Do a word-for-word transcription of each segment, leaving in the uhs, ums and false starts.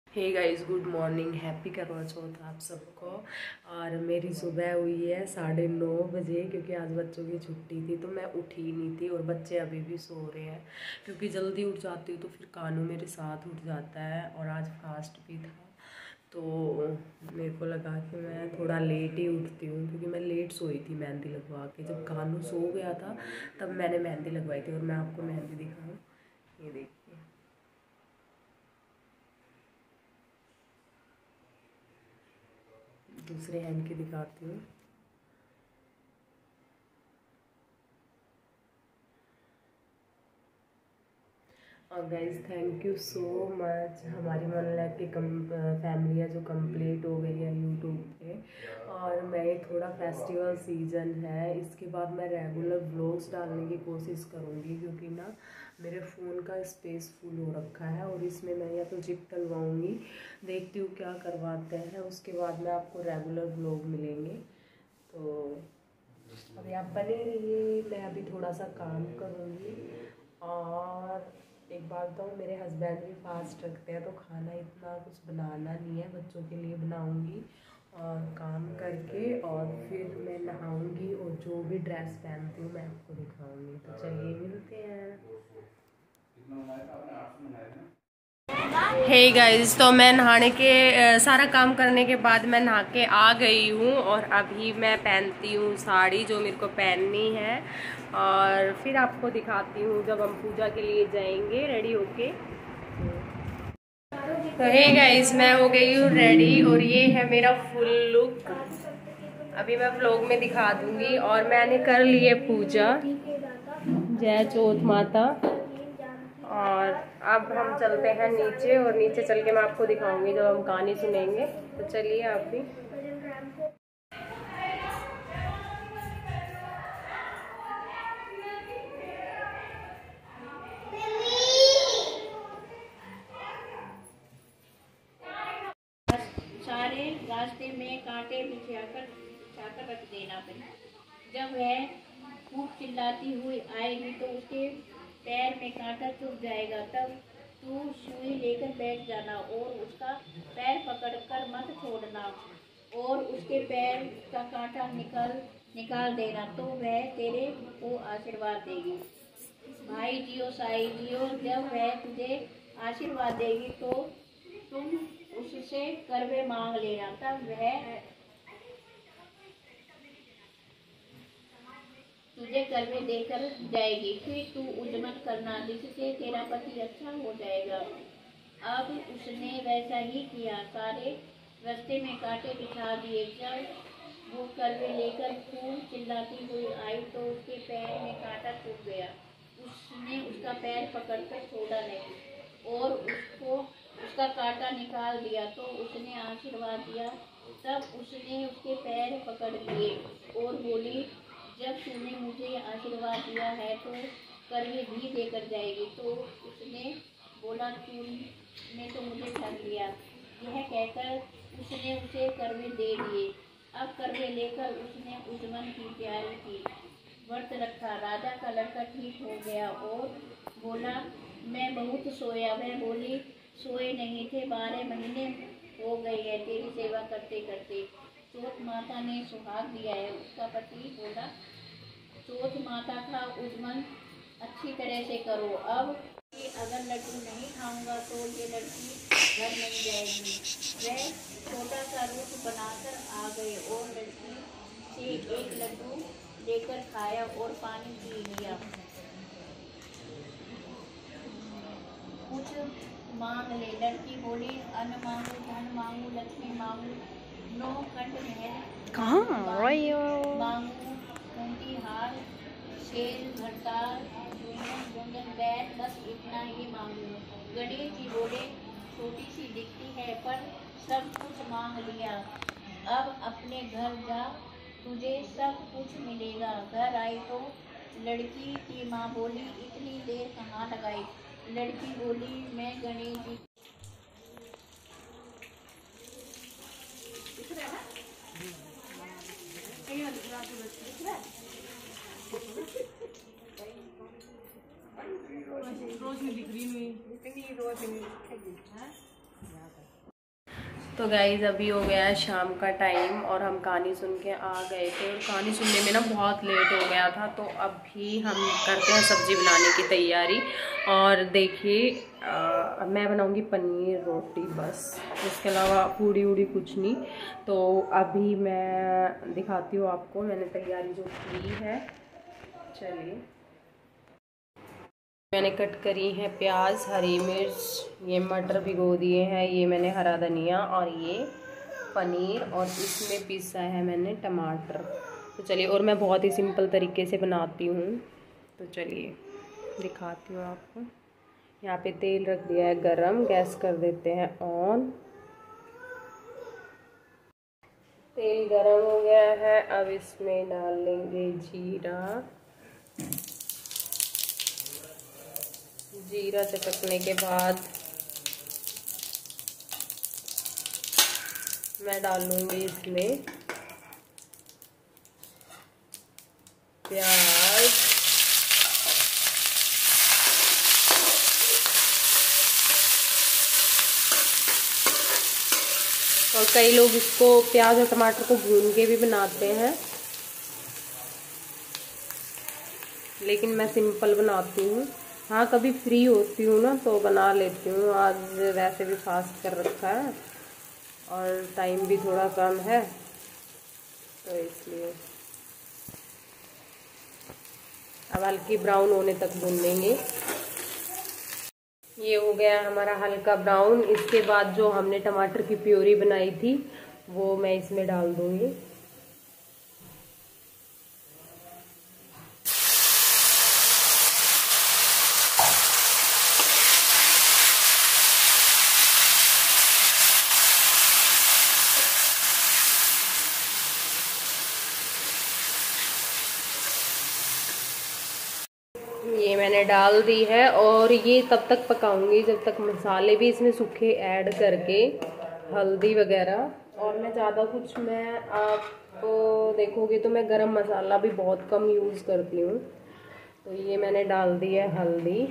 हे guys, good morning, happy Karva Chauth आप सबको। और मेरी सुबह हुई है साढ़े नौ बजे क्योंकि आज बच्चों की छुट्टी थी, तो मैं उठी ही नहीं थी और बच्चे अभी भी सो रहे हैं। क्योंकि जल्दी उठ जाती हूँ तो फिर कानू मेरे साथ उठ जाता है और आज फास्ट भी था, तो मेरे को लगा कि मैं थोड़ा लेट ही उठती हूँ क्योंकि मैं लेट सोई थी मेहंदी लगवा के। जब कानू सो गया था तब मैंने मेहंदी लगवाई थी और मैं आपको मेहंदी दिखाऊँ, ये देखिए। दूसरे हैंड की दिखाती हूँ। और guys thank you so much, हमारी वन लाख की कम फैमिली है जो कंप्लीट हो गई है यूट्यूब पे। और मैं थोड़ा फेस्टिवल सीज़न है, इसके बाद मैं रेगुलर व्लॉग्स डालने की कोशिश करूँगी क्योंकि ना मेरे फ़ोन का स्पेस फुल हो रखा है और इसमें मैं या तो जिप डलवाऊँगी, देखती हूँ क्या करवाते हैं, उसके बाद में आपको रेगुलर व्लॉग मिलेंगे। तो अभी आप बने रहिए, मैं अभी थोड़ा सा काम करूँगी। और एक बात बताऊँ, मेरे हस्बैंड भी फास्ट रखते हैं तो खाना इतना कुछ बनाना नहीं है, बच्चों के लिए बनाऊँगी और काम करके और फिर मैं नहाऊँगी और जो भी ड्रेस पहनती हूँ मैं आपको दिखाऊँगी। तो चलिए मिलते हैं। हे hey गाइस, तो मैं नहाने के सारा काम करने के बाद मैं नहा के आ गई हूँ और अभी मैं पहनती हूँ साड़ी जो मेरे को पहननी है और फिर आपको दिखाती हूँ जब हम पूजा के लिए जाएंगे रेडी होके। तो हे गाइस, मैं हो गई हूँ रेडी और ये है मेरा फुल लुक। अभी मैं व्लॉग में दिखा दूँगी। और मैंने कर ली है पूजा, जय चौथ माता। और अब हम चलते हैं नीचे और नीचे चल के मैं आपको दिखाऊंगी जब हम कहानी सुनेंगे। तो चलिए आप भी। सारे रास्ते में कांटे बिछाकर बिछाकर रख देना। जब वह खूब चिल्लाती हुई आएगी तो उसके पैर में कांटा चुभ जाएगा, तब तू सुई लेकर बैठ जाना और उसका पैर पकड़कर मत छोड़ना और उसके पैर का कांटा निकाल निकाल देना, तो वह तेरे को आशीर्वाद देगी। भाई जियो साई जियो, जब वह तुझे आशीर्वाद देगी तो तुम उससे करवे मांग लेना, तब वह तुझे करवे देकर जाएगी। फिर तू उद्यम करना जिससे तेरा पति अच्छा हो जाएगा। अब उसने वैसा ही किया, सारे रास्ते में कांटे बिछा दिए। जब वो करवे लेकर खूब चिल्लाती हुई आई तो उसके पैर में कांटा छूट गया। उसने उसका पैर पकड़कर छोड़ा नहीं और उसको उसका कांटा निकाल दिया, तो उसने आशीर्वाद दिया। तब उसने उसके पैर पकड़ लिए और बोली, जब तूने मुझे आशीर्वाद दिया है तो करवे भी देकर जाएगी। तो उसने बोला, तूने तो मुझे ठग लिया। यह कहकर उसने उसे करवे दे दिए। अब करवे लेकर उसने उद्यमन की तैयारी की, व्रत रखा। राजा का लड़का ठीक हो गया और बोला, मैं बहुत सोया। वह बोली, सोए नहीं थे, बारह महीने हो गए हैं तेरी सेवा करते करते। चौथ माता ने सुहाग दिया है। उसका पति बोला, चौथ माता का उद्यमन अच्छी तरह से करो। अब अगर लड्डू नहीं खाऊंगा तो ये लड़की घर नहीं जाएगी। वह छोटा सा रूप बनाकर आ गए और लड़की से एक लड्डू लेकर खाया और पानी पी लिया। कुछ मांग ले। लड़की बोली, अन्न मांगू, धन मांगू, लक्ष्मी मांगू, नौ खंड महल मांगू, कीमती हार, शेर, भरताल, गुंजन बैठ, बस इतना ही मांगू। गणेश जी बोले, छोटी सी दिखती है पर सब कुछ मांग लिया। अब अपने घर जा, तुझे सब कुछ मिलेगा। घर आई तो लड़की की माँ बोली, इतनी देर कहाँ लगाई? लड़की बोली, मैं गणेश जी रोशनी दिख रही नहीं, इतनी रोशनी। तो गाइज़ अभी हो गया है शाम का टाइम और हम कहानी सुन के आ गए थे और कहानी सुनने में ना बहुत लेट हो गया था। तो अभी हम करते हैं सब्ज़ी बनाने की तैयारी। और देखिए मैं बनाऊंगी पनीर रोटी बस, इसके अलावा पूड़ी उड़ी कुछ नहीं। तो अभी मैं दिखाती हूँ आपको मैंने तैयारी जो की है। चलिए, मैंने कट करी है प्याज, हरी मिर्च, ये मटर भिगो दिए हैं, ये मैंने हरा धनिया और ये पनीर, और इसमें पीसा है मैंने टमाटर। तो चलिए, और मैं बहुत ही सिंपल तरीके से बनाती हूँ, तो चलिए दिखाती हूँ आपको। यहाँ पे तेल रख दिया है गरम, गैस कर देते हैं ऑन। तेल गरम हो गया है, अब इसमें डाल लेंगे जीरा। जीरा चटकने के बाद मैं डालूंगी इसमें प्याज, और कई लोग इसको प्याज और टमाटर को भून के भी बनाते हैं, लेकिन मैं सिंपल बनाती हूँ। हाँ, कभी फ्री होती हूँ ना तो बना लेती हूँ। आज वैसे भी फास्ट कर रखा है और टाइम भी थोड़ा कम है, तो इसलिए अब हल्की ब्राउन होने तक भून लेंगे। ये हो गया हमारा हल्का ब्राउन। इसके बाद जो हमने टमाटर की प्योरी बनाई थी वो मैं इसमें डाल दूँगी। ये मैंने डाल दी है और ये तब तक पकाऊंगी जब तक मसाले भी इसमें सूखे ऐड करके, हल्दी वगैरह। और मैं ज़्यादा कुछ, मैं आपको देखोगे तो मैं गरम मसाला भी बहुत कम यूज़ करती हूँ। तो ये मैंने डाल दी है हल्दी,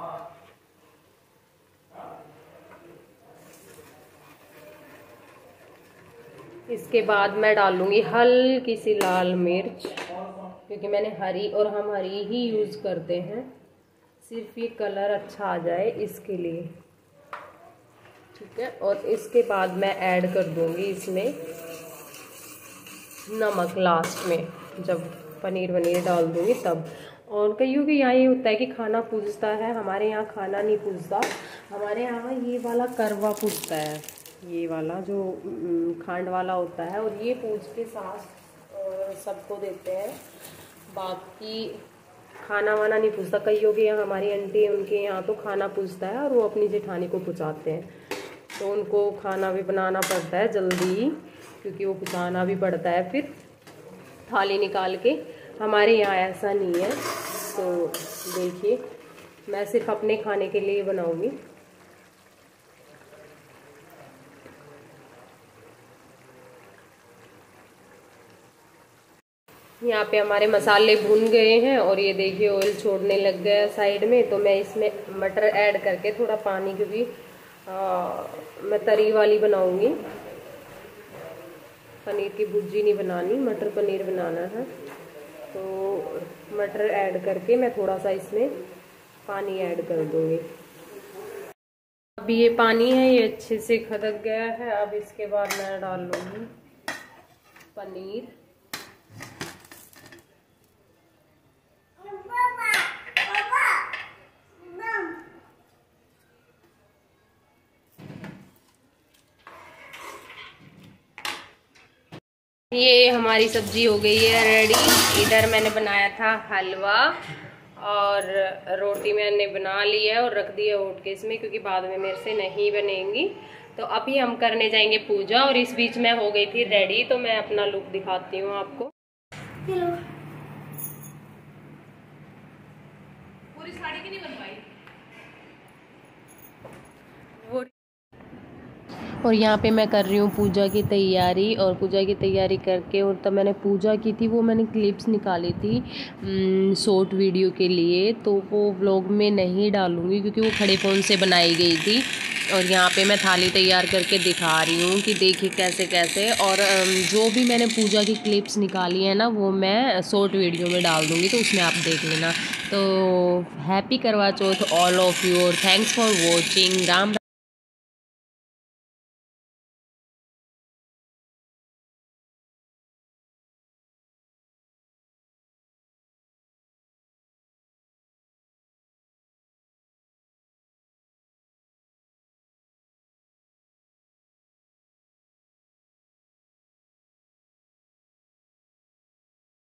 इसके बाद मैं डालूँगी हल्की सी लाल मिर्च, क्योंकि मैंने हरी और हम हरी ही यूज़ करते हैं, सिर्फ ये कलर अच्छा आ जाए इसके लिए, ठीक है। और इसके बाद मैं ऐड कर दूँगी इसमें नमक लास्ट में, जब पनीर वनीर डाल दूँगी तब। और कईयों के यहाँ ये होता है कि खाना पूजता है, हमारे यहाँ खाना नहीं पूजता, हमारे यहाँ ये वाला करवा पूजता है, ये वाला जो खांड वाला होता है, और ये पूज के सास सबको देते हैं। बाकी खाना वाना नहीं पूछता। कईयों के यहाँ, हमारी आंटी है उनके यहाँ तो खाना पूछता है और वो अपनी जेठानी को पुचाते हैं, तो उनको खाना भी बनाना पड़ता है जल्दी, क्योंकि वो पुचाना भी पड़ता है फिर थाली निकाल के। हमारे यहाँ ऐसा नहीं है। तो देखिए, मैं सिर्फ अपने खाने के लिए बनाऊँगी। यहाँ पे हमारे मसाले भून गए हैं और ये देखिए ऑयल छोड़ने लग गया साइड में। तो मैं इसमें मटर ऐड करके थोड़ा पानी, क्योंकि मैं तरी वाली बनाऊंगी, पनीर की भुर्जी नहीं बनानी, मटर पनीर बनाना है। तो मटर ऐड करके मैं थोड़ा सा इसमें पानी ऐड कर दूंगी। अभी ये पानी है, ये अच्छे से खदक गया है। अब इसके बाद मैं डाल लूँगी पनीर। ये हमारी सब्जी हो गई है रेडी। इधर मैंने बनाया था हलवा और रोटी मैंने बना ली है और रख दी है उठ के इसमें, क्योंकि बाद में मेरे से नहीं बनेंगी। तो अभी हम करने जाएंगे पूजा, और इस बीच मैं हो गई थी रेडी। तो मैं अपना लुक दिखाती हूँ आपको। हेलो, पूरी साड़ी की नहीं बनवाई वो। और यहाँ पे मैं कर रही हूँ पूजा की तैयारी, और पूजा की तैयारी करके, और तब मैंने पूजा की थी वो मैंने क्लिप्स निकाली थी शॉर्ट वीडियो के लिए, तो वो व्लॉग में नहीं डालूँगी क्योंकि वो खड़े फ़ोन से बनाई गई थी। और यहाँ पे मैं थाली तैयार करके दिखा रही हूँ कि देखिए कैसे कैसे। और जो भी मैंने पूजा की क्लिप्स निकाली है ना वो मैं शॉर्ट वीडियो में डाल दूँगी, तो उसमें आप देख लेना। तो happy Karva Chauth all of you और थैंक्स फॉर वॉचिंग। राम